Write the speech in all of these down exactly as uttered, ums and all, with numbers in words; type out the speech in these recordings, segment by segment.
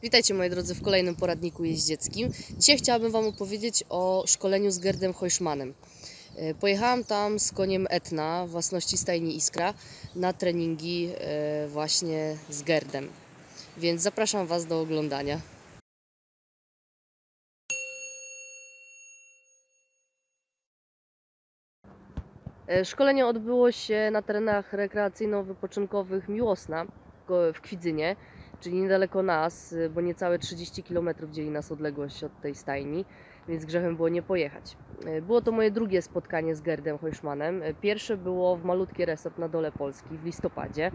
Witajcie moi drodzy w kolejnym poradniku jeździeckim. Dzisiaj chciałabym Wam opowiedzieć o szkoleniu z Gerdem Heuschmannem. Pojechałam tam z koniem Etna, własności stajni Iskra, na treningi właśnie z Gerdem. Więc zapraszam Was do oglądania. Szkolenie odbyło się na terenach rekreacyjno-wypoczynkowych Miłosna w Kwidzynie, czyli niedaleko nas, bo niecałe trzydzieści kilometrów dzieli nas odległość od tej stajni, więc grzechem było nie pojechać. Było to moje drugie spotkanie z Gerdem Heuschmannem. Pierwsze było w malutki resort na dole Polski w listopadzie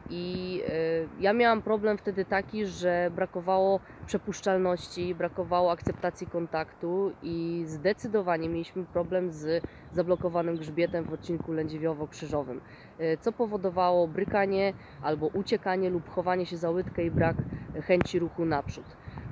i ja miałam problem wtedy taki, że brakowało przepuszczalności, brakowało akceptacji kontaktu i zdecydowanie mieliśmy problem z zablokowanym grzbietem w odcinku lędźwiowo-krzyżowym, co powodowało brykanie albo uciekanie lub chowanie się za łydkę i brak chęci ruchu naprzód.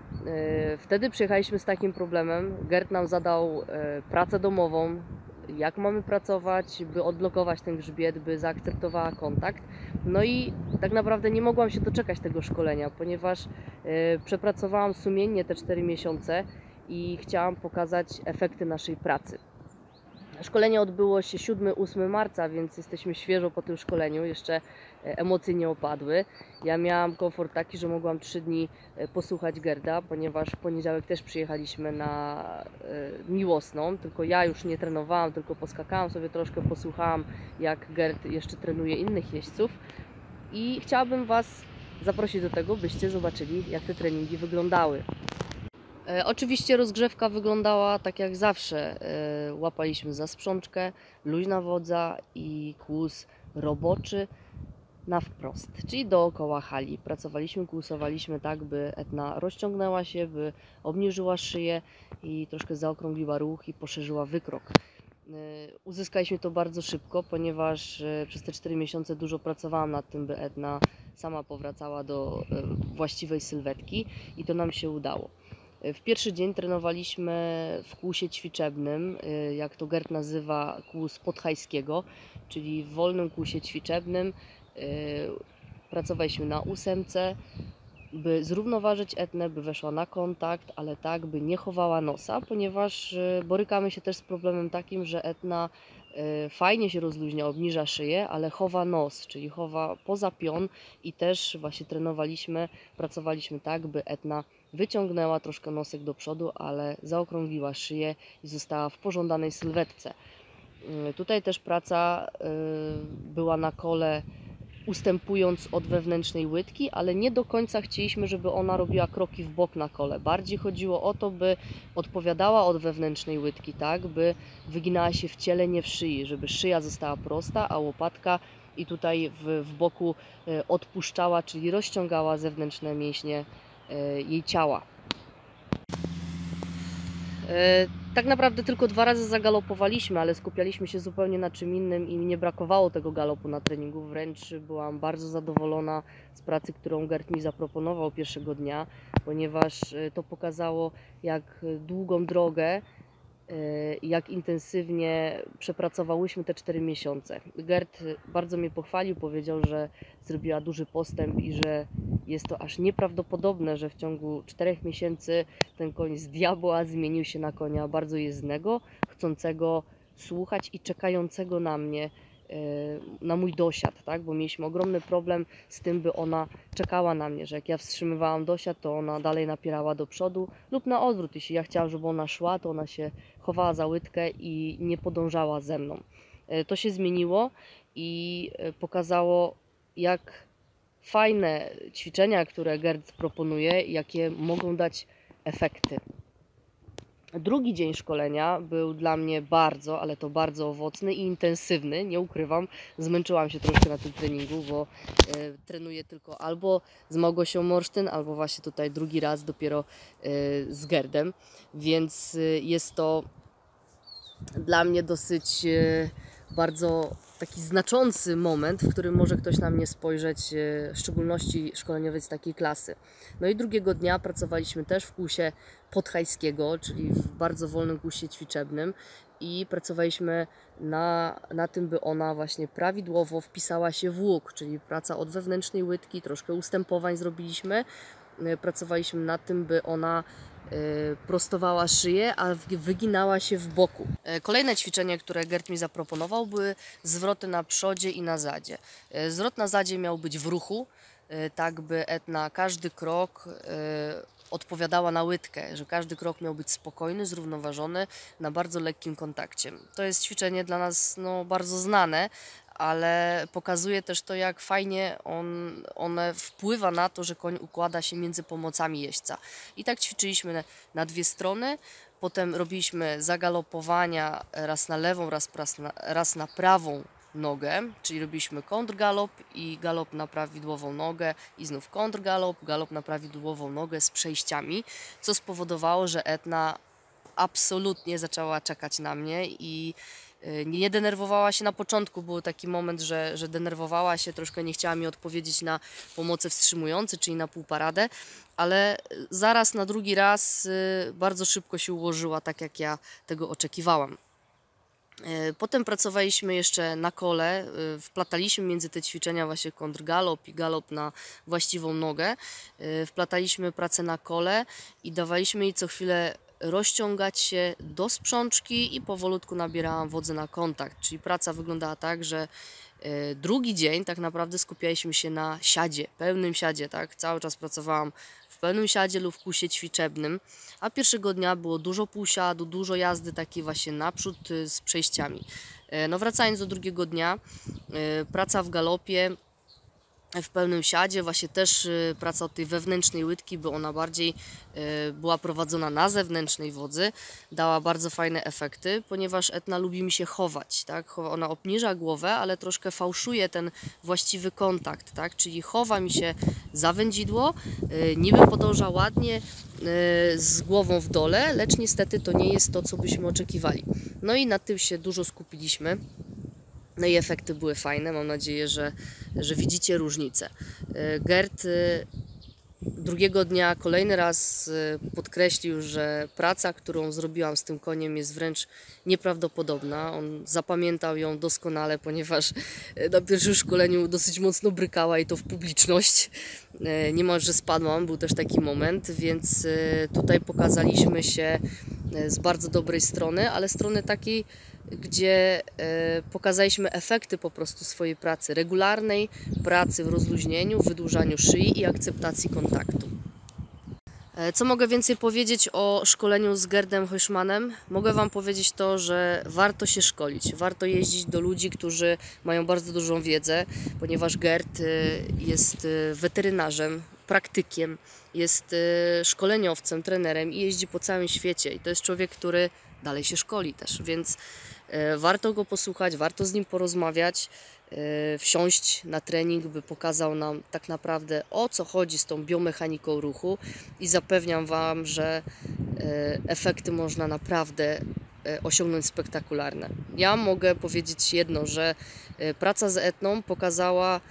Wtedy przyjechaliśmy z takim problemem. Gerd nam zadał pracę domową, jak mamy pracować, by odblokować ten grzbiet, by zaakceptowała kontakt. No i tak naprawdę nie mogłam się doczekać tego szkolenia, ponieważ przepracowałam sumiennie te cztery miesiące i chciałam pokazać efekty naszej pracy. Szkolenie odbyło się siódmego do ósmego marca, więc jesteśmy świeżo po tym szkoleniu, jeszcze emocje nie opadły. Ja miałam komfort taki, że mogłam trzy dni posłuchać Gerda, ponieważ w poniedziałek też przyjechaliśmy na Miłosną, tylko ja już nie trenowałam, tylko poskakałam sobie troszkę, posłuchałam, jak Gerd jeszcze trenuje innych jeźdźców i chciałabym Was zaprosić do tego, byście zobaczyli, jak te treningi wyglądały. E, oczywiście rozgrzewka wyglądała tak jak zawsze. E, łapaliśmy za sprzączkę, luźna wodza i kłus roboczy na wprost, czyli dookoła hali. Pracowaliśmy, kłusowaliśmy tak, by Etna rozciągnęła się, by obniżyła szyję i troszkę zaokrągliła ruch i poszerzyła wykrok. E, uzyskaliśmy to bardzo szybko, ponieważ e, przez te cztery miesiące dużo pracowałam nad tym, by Etna sama powracała do e, właściwej sylwetki i to nam się udało. W pierwszy dzień trenowaliśmy w kłusie ćwiczebnym, jak to Gerd nazywa, kłus podhajskiego, czyli w wolnym kłusie ćwiczebnym. Pracowaliśmy na ósemce, by zrównoważyć Etnę, by weszła na kontakt, ale tak, by nie chowała nosa, ponieważ borykamy się też z problemem takim, że Etna fajnie się rozluźnia, obniża szyję, ale chowa nos, czyli chowa poza pion i też właśnie trenowaliśmy, pracowaliśmy tak, by Etna wyciągnęła troszkę nosek do przodu, ale zaokrągliła szyję i została w pożądanej sylwetce. Tutaj też praca była na kole, ustępując od wewnętrznej łydki, ale nie do końca chcieliśmy, żeby ona robiła kroki w bok na kole. Bardziej chodziło o to, by odpowiadała od wewnętrznej łydki, tak, by wyginała się w ciele, nie w szyi, żeby szyja została prosta, a łopatka i tutaj w, w boku odpuszczała, czyli rozciągała zewnętrzne mięśnie jej ciała. Tak naprawdę tylko dwa razy zagalopowaliśmy, ale skupialiśmy się zupełnie na czym innym i mi nie brakowało tego galopu na treningu. Wręcz byłam bardzo zadowolona z pracy, którą Gerd mi zaproponował pierwszego dnia, ponieważ to pokazało, jak długą drogę i jak intensywnie przepracowałyśmy te cztery miesiące. Gerd bardzo mnie pochwalił, powiedział, że zrobiła duży postęp i że jest to aż nieprawdopodobne, że w ciągu czterech miesięcy ten koń z diabła zmienił się na konia bardzo jezdnego, chcącego słuchać i czekającego na mnie, na mój dosiad, tak? Bo mieliśmy ogromny problem z tym, by ona czekała na mnie, że jak ja wstrzymywałam dosiad, to ona dalej napierała do przodu lub na odwrót. Jeśli ja chciałam, żeby ona szła, to ona się chowała za łydkę i nie podążała ze mną. To się zmieniło i pokazało, jak fajne ćwiczenia, które Gerd proponuje, jakie mogą dać efekty. Drugi dzień szkolenia był dla mnie bardzo, ale to bardzo owocny i intensywny, nie ukrywam. Zmęczyłam się troszkę na tym treningu, bo e, trenuję tylko albo z Małgosią Morsztyn, albo właśnie tutaj drugi raz dopiero e, z Gerdem, więc e, jest to dla mnie dosyć e, bardzo taki znaczący moment, w którym może ktoś na mnie spojrzeć, w szczególności szkoleniowiec takiej klasy. No i drugiego dnia pracowaliśmy też w kłusie podhajskiego, czyli w bardzo wolnym kłusie ćwiczebnym i pracowaliśmy na, na tym, by ona właśnie prawidłowo wpisała się w łuk, czyli praca od wewnętrznej łydki, troszkę ustępowań zrobiliśmy pracowaliśmy nad tym, by ona prostowała szyję, a wyginała się w boku. Kolejne ćwiczenie, które Gerd mi zaproponował, były zwroty na przodzie i na zadzie. Zwrot na zadzie miał być w ruchu, tak by Etna każdy krok odpowiadała na łydkę, że każdy krok miał być spokojny, zrównoważony, na bardzo lekkim kontakcie. To jest ćwiczenie dla nas no, bardzo znane, ale pokazuje też to, jak fajnie on, one wpływa na to, że koń układa się między pomocami jeźdźca. I tak ćwiczyliśmy na, na dwie strony, potem robiliśmy zagalopowania raz na lewą, raz, raz, na, raz na prawą nogę, czyli robiliśmy kontrgalop i galop na prawidłową nogę i znów kontrgalop, galop na prawidłową nogę z przejściami, co spowodowało, że Etna absolutnie zaczęła czekać na mnie i nie denerwowała się na początku. Był taki moment, że, że denerwowała się, troszkę nie chciała mi odpowiedzieć na pomoce wstrzymujące, czyli na półparadę, ale zaraz na drugi raz bardzo szybko się ułożyła, tak jak ja tego oczekiwałam. Potem pracowaliśmy jeszcze na kole, wplataliśmy między te ćwiczenia właśnie kontrgalop i galop na właściwą nogę. Wplataliśmy pracę na kole i dawaliśmy jej co chwilę rozciągać się do sprzączki i powolutku nabierałam wodzy na kontakt. Czyli praca wyglądała tak, że drugi dzień tak naprawdę skupialiśmy się na siadzie, pełnym siadzie, tak? Cały czas pracowałam w pełnym siadzie lub w kusie ćwiczebnym, a pierwszego dnia było dużo półsiadu, dużo jazdy takiej właśnie naprzód z przejściami. No wracając do drugiego dnia, praca w galopie, w pełnym siadzie, właśnie też praca od tej wewnętrznej łydki, by ona bardziej była prowadzona na zewnętrznej wodzy, dała bardzo fajne efekty, ponieważ Etna lubi mi się chować, tak? Ona obniża głowę, ale troszkę fałszuje ten właściwy kontakt, tak? Czyli chowa mi się za wędzidło, niby podąża ładnie z głową w dole, lecz niestety to nie jest to, co byśmy oczekiwali. No i nad tym się dużo skupiliśmy. No i efekty były fajne, mam nadzieję, że, że widzicie różnicę. Gerd drugiego dnia kolejny raz podkreślił, że praca, którą zrobiłam z tym koniem, jest wręcz nieprawdopodobna. On zapamiętał ją doskonale, ponieważ na pierwszym szkoleniu dosyć mocno brykała i to w publiczność. Niemalże spadłam, był też taki moment, więc tutaj pokazaliśmy się z bardzo dobrej strony, ale strony takiej, gdzie pokazaliśmy efekty po prostu swojej pracy, regularnej pracy w rozluźnieniu, w wydłużaniu szyi i akceptacji kontaktu. Co mogę więcej powiedzieć o szkoleniu z Gerdem Heuschmannem? Mogę Wam powiedzieć to, że warto się szkolić, warto jeździć do ludzi, którzy mają bardzo dużą wiedzę, ponieważ Gerd jest weterynarzem, praktykiem, jest szkoleniowcem, trenerem i jeździ po całym świecie. I to jest człowiek, który dalej się szkoli też, więc warto go posłuchać, warto z nim porozmawiać, wsiąść na trening, by pokazał nam tak naprawdę, o co chodzi z tą biomechaniką ruchu i zapewniam Wam, że efekty można naprawdę osiągnąć spektakularne. Ja mogę powiedzieć jedno, że praca z Etną pokazała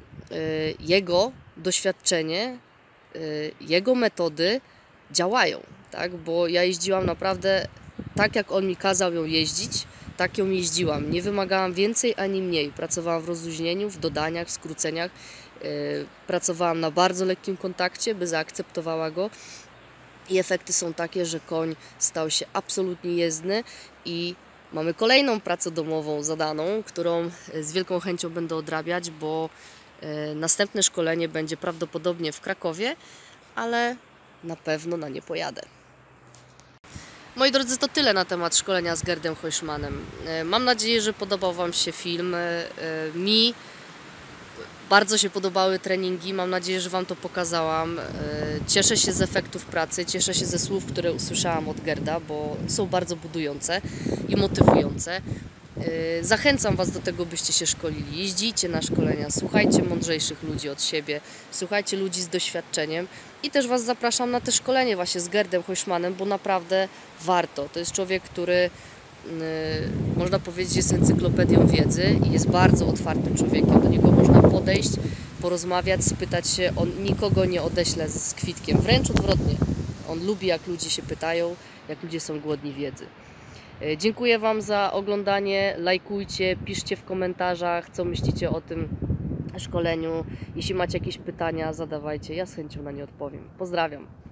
jego doświadczenie, jego metody działają, tak? Bo ja jeździłam naprawdę tak, jak on mi kazał ją jeździć, tak ją jeździłam. Nie wymagałam więcej ani mniej. Pracowałam w rozluźnieniu, w dodaniach, w skróceniach. Yy, pracowałam na bardzo lekkim kontakcie, by zaakceptowała go. I efekty są takie, że koń stał się absolutnie jezdny i mamy kolejną pracę domową zadaną, którą z wielką chęcią będę odrabiać, bo yy, następne szkolenie będzie prawdopodobnie w Krakowie, ale na pewno na nie pojadę. Moi drodzy, to tyle na temat szkolenia z Gerdem Heuschmannem. Mam nadzieję, że podobał Wam się film. Mi bardzo się podobały treningi, mam nadzieję, że Wam to pokazałam. Cieszę się z efektów pracy, cieszę się ze słów, które usłyszałam od Gerda, bo są bardzo budujące i motywujące. Zachęcam Was do tego, byście się szkolili. Jeździcie na szkolenia, słuchajcie mądrzejszych ludzi od siebie, słuchajcie ludzi z doświadczeniem i też Was zapraszam na te szkolenie właśnie z Gerdem Heuschmannem, bo naprawdę warto. To jest człowiek, który yy, można powiedzieć jest encyklopedią wiedzy i jest bardzo otwartym człowiekiem. Do niego można podejść, porozmawiać, spytać się. On nikogo nie odeśle z kwitkiem, wręcz odwrotnie. On lubi, jak ludzie się pytają, jak ludzie są głodni wiedzy. Dziękuję Wam za oglądanie, lajkujcie, piszcie w komentarzach, co myślicie o tym szkoleniu. Jeśli macie jakieś pytania, zadawajcie, ja z chęcią na nie odpowiem. Pozdrawiam.